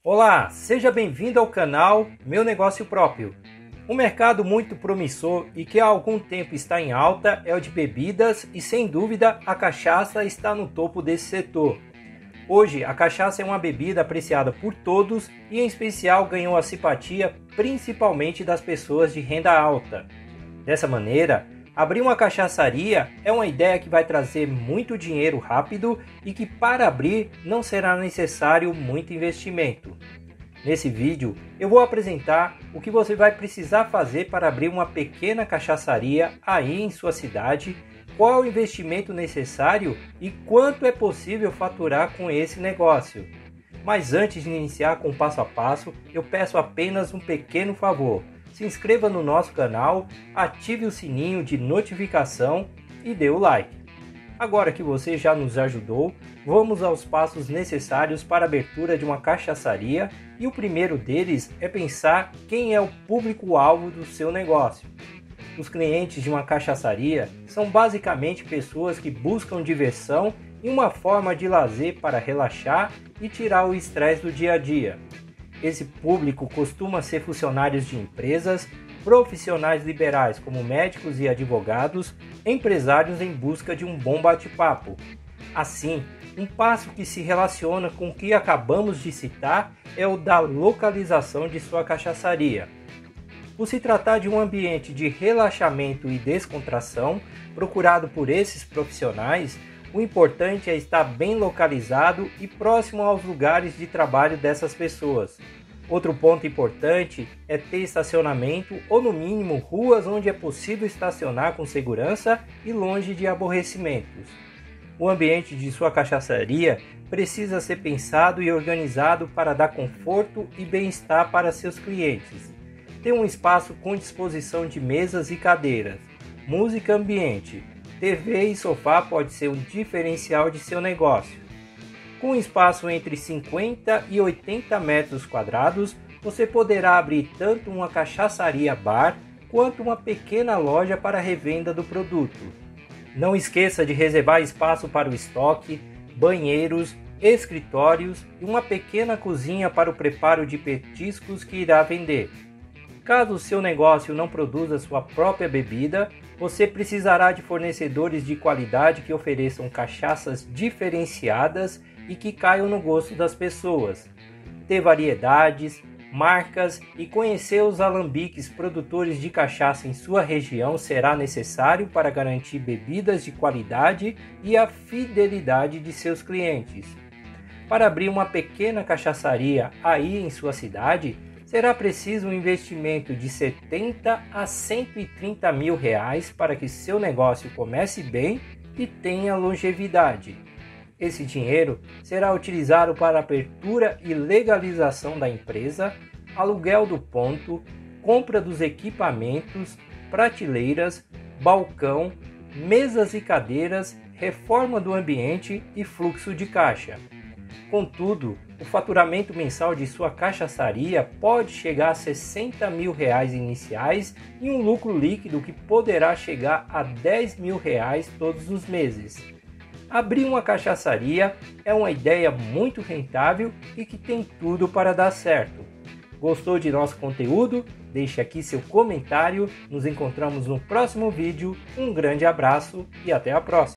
Olá, seja bem-vindo ao canal Meu Negócio Próprio. Um mercado muito promissor e que há algum tempo está em alta é o de bebidas e, sem dúvida, a cachaça está no topo desse setor. Hoje, a cachaça é uma bebida apreciada por todos e, em especial, ganhou a simpatia principalmente das pessoas de renda alta. Dessa maneira, abrir uma cachaçaria é uma ideia que vai trazer muito dinheiro rápido e que, para abrir, não será necessário muito investimento. Nesse vídeo, eu vou apresentar o que você vai precisar fazer para abrir uma pequena cachaçaria aí em sua cidade, qual o investimento necessário e quanto é possível faturar com esse negócio. Mas antes de iniciar com o passo a passo, eu peço apenas um pequeno favor. Se inscreva no nosso canal, ative o sininho de notificação e dê o like. Agora que você já nos ajudou, vamos aos passos necessários para a abertura de uma cachaçaria e o primeiro deles é pensar quem é o público-alvo do seu negócio. Os clientes de uma cachaçaria são basicamente pessoas que buscam diversão e uma forma de lazer para relaxar e tirar o estresse do dia a dia. Esse público costuma ser funcionários de empresas, profissionais liberais como médicos e advogados, empresários em busca de um bom bate-papo. Assim, um passo que se relaciona com o que acabamos de citar é o da localização de sua cachaçaria. Por se tratar de um ambiente de relaxamento e descontração, procurado por esses profissionais, o importante é estar bem localizado e próximo aos lugares de trabalho dessas pessoas. Outro ponto importante é ter estacionamento ou, no mínimo, ruas onde é possível estacionar com segurança e longe de aborrecimentos. O ambiente de sua cachaçaria precisa ser pensado e organizado para dar conforto e bem-estar para seus clientes. Ter um espaço com disposição de mesas e cadeiras, música ambiente, TV e sofá pode ser um diferencial de seu negócio. Com um espaço entre 50 e 80 metros quadrados, você poderá abrir tanto uma cachaçaria bar quanto uma pequena loja para revenda do produto. Não esqueça de reservar espaço para o estoque, banheiros, escritórios e uma pequena cozinha para o preparo de petiscos que irá vender. Caso o seu negócio não produza sua própria bebida, você precisará de fornecedores de qualidade que ofereçam cachaças diferenciadas e que caiam no gosto das pessoas. Ter variedades, marcas e conhecer os alambiques produtores de cachaça em sua região será necessário para garantir bebidas de qualidade e a fidelidade de seus clientes. Para abrir uma pequena cachaçaria aí em sua cidade, será preciso um investimento de 70 a 130 mil reais para que seu negócio comece bem e tenha longevidade. Esse dinheiro será utilizado para a abertura e legalização da empresa, aluguel do ponto, compra dos equipamentos, prateleiras, balcão, mesas e cadeiras, reforma do ambiente e fluxo de caixa. Contudo, o faturamento mensal de sua cachaçaria pode chegar a 60 mil reais iniciais e um lucro líquido que poderá chegar a 10 mil reais todos os meses. Abrir uma cachaçaria é uma ideia muito rentável e que tem tudo para dar certo. Gostou de nosso conteúdo? Deixe aqui seu comentário. Nos encontramos no próximo vídeo. Um grande abraço e até a próxima!